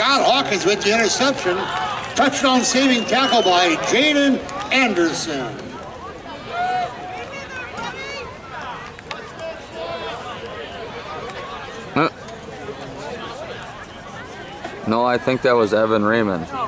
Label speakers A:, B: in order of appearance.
A: Scott Hawkins with the interception. Touchdown saving tackle by Jaden Anderson.
B: No, I think that was Evan Raymond.